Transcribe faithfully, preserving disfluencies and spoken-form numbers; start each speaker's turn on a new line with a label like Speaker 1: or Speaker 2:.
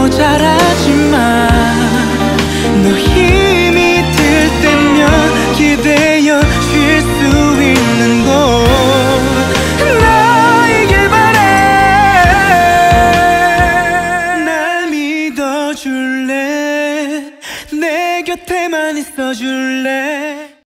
Speaker 1: 모자라지만 너 힘이 들 때면 기대어 쉴 수 있는 곳 너이길 바래. 날 믿어줄래? 내 곁에만 있어줄래?